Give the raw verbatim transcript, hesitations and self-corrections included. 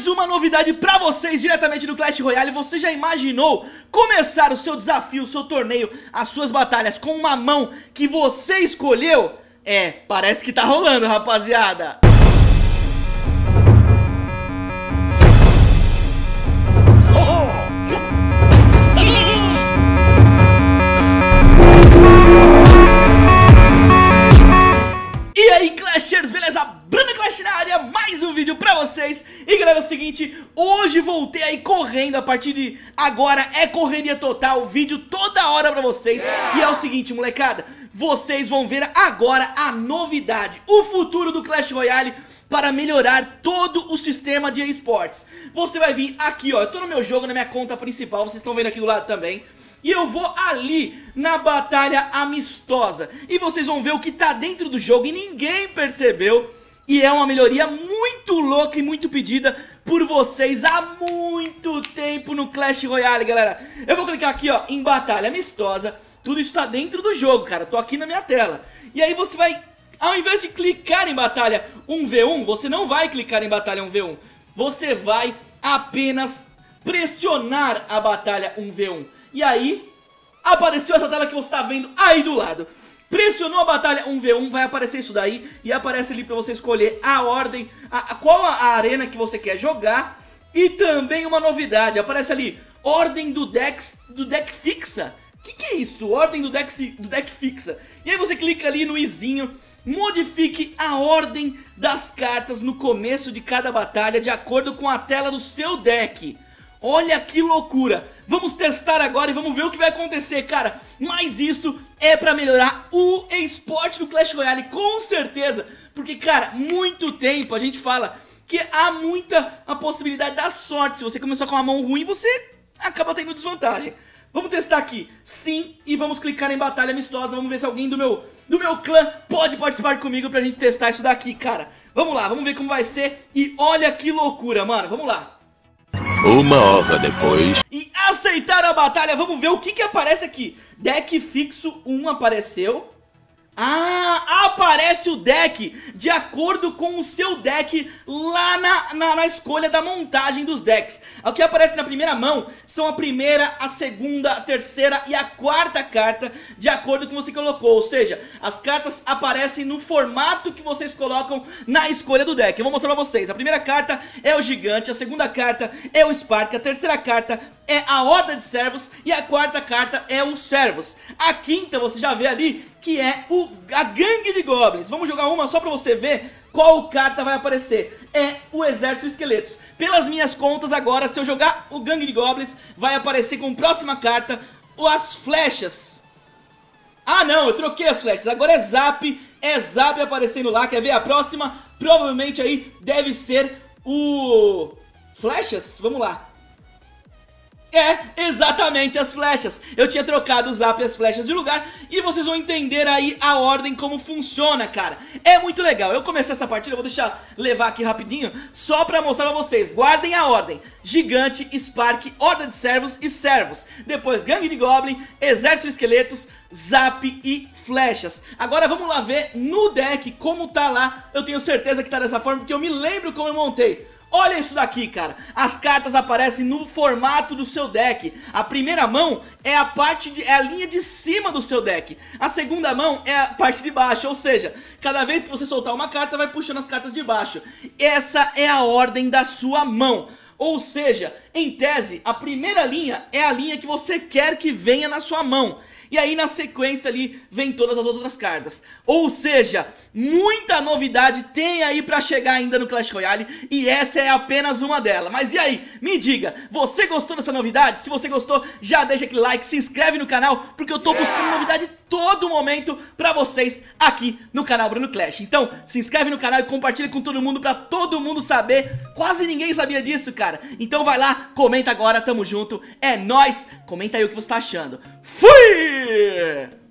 mais uma novidade pra vocês diretamente do Clash Royale. Você já imaginou começar o seu desafio, o seu torneio, as suas batalhas com uma mão que você escolheu? É, parece que tá rolando, rapaziada. E aí, Clashers, beleza? Bruna Clash na área, mais um vídeo pra vocês. E galera, é o seguinte, hoje voltei aí correndo, a partir de agora é correria total, vídeo toda hora pra vocês. E é o seguinte, molecada, vocês vão ver agora a novidade, o futuro do Clash Royale para melhorar todo o sistema de esportes. Você vai vir aqui, ó, eu tô no meu jogo, na minha conta principal, vocês estão vendo aqui do lado também. E eu vou ali na batalha amistosa e vocês vão ver o que tá dentro do jogo e ninguém percebeu. E é uma melhoria muito louca e muito pedida por vocês há muito tempo no Clash Royale, galera. Eu vou clicar aqui, ó, em batalha amistosa. Tudo isso tá dentro do jogo, cara, tô aqui na minha tela. E aí você vai, ao invés de clicar em batalha um v um, você não vai clicar em batalha um v um. Você vai apenas pressionar a batalha um v um. E aí, apareceu essa tela que você tá vendo aí do lado. Pressionou a batalha um v um, vai aparecer isso daí. E aparece ali pra você escolher a ordem, a, a, qual a, a arena que você quer jogar. E também uma novidade, aparece ali, ordem do deck, do deck fixa. O que, que é isso? Ordem do deck, do deck fixa. E aí você clica ali no izinho, modifique a ordem das cartas no começo de cada batalha de acordo com a tela do seu deck. Olha que loucura! Vamos testar agora e vamos ver o que vai acontecer, cara. Mas isso é pra melhorar o esporte do Clash Royale, com certeza. Porque, cara, muito tempo a gente fala que há muita a possibilidade da sorte. Se você começar com uma mão ruim, você acaba tendo desvantagem. Vamos testar aqui, sim, e vamos clicar em batalha amistosa. Vamos ver se alguém do meu, do meu clã pode participar comigo pra gente testar isso daqui, cara. Vamos lá, vamos ver como vai ser. E olha que loucura, mano, vamos lá. Uma hora depois. E aceitaram a batalha, vamos ver o que que aparece aqui. Deck fixo um apareceu. Ah, aparece o deck de acordo com o seu deck lá na, na, na escolha da montagem dos decks. O que aparece na primeira mão são a primeira, a segunda, a terceira e a quarta carta de acordo com o que você colocou. Ou seja, as cartas aparecem no formato que vocês colocam na escolha do deck. Eu vou mostrar pra vocês. A primeira carta é o gigante, a segunda carta é o Spark, a terceira carta é a horda de servos e a quarta carta é os servos. A quinta você já vê ali que é o, a gangue de goblins. Vamos jogar uma só pra você ver qual carta vai aparecer. É o exército de esqueletos. Pelas minhas contas agora, se eu jogar o gangue de goblins, vai aparecer com próxima carta as flechas. Ah não, eu troquei as flechas, agora é zap. É zap aparecendo lá, quer ver a próxima? Provavelmente aí deve ser o... flechas, vamos lá. É, exatamente, as flechas. Eu tinha trocado o zap e as flechas de lugar. E vocês vão entender aí a ordem, como funciona, cara. É muito legal. Eu comecei essa partida, eu vou deixar levar aqui rapidinho, só pra mostrar pra vocês. Guardem a ordem: gigante, Spark, horda de servos e servos. Depois gangue de goblin, exército de esqueletos, zap e flechas. Agora vamos lá ver no deck como tá lá. Eu tenho certeza que tá dessa forma, porque eu me lembro como eu montei. Olha isso daqui, cara. As cartas aparecem no formato do seu deck. A primeira mão é a parte de, é a linha de cima do seu deck. A segunda mão é a parte de baixo. Ou seja, cada vez que você soltar uma carta, vai puxando as cartas de baixo. Essa é a ordem da sua mão. Ou seja, em tese, a primeira linha é a linha que você quer que venha na sua mão. E aí na sequência ali vem todas as outras cartas. Ou seja, muita novidade tem aí pra chegar ainda no Clash Royale. E essa é apenas uma delas. Mas e aí, me diga, você gostou dessa novidade? Se você gostou, já deixa aquele like, se inscreve no canal, porque eu tô buscando novidade todo momento pra vocês aqui no canal Bruno Clash. Então se inscreve no canal e compartilha com todo mundo, pra todo mundo saber. Quase ninguém sabia disso, cara. Então vai lá, comenta agora, tamo junto. É nóis, comenta aí o que você tá achando. Fui!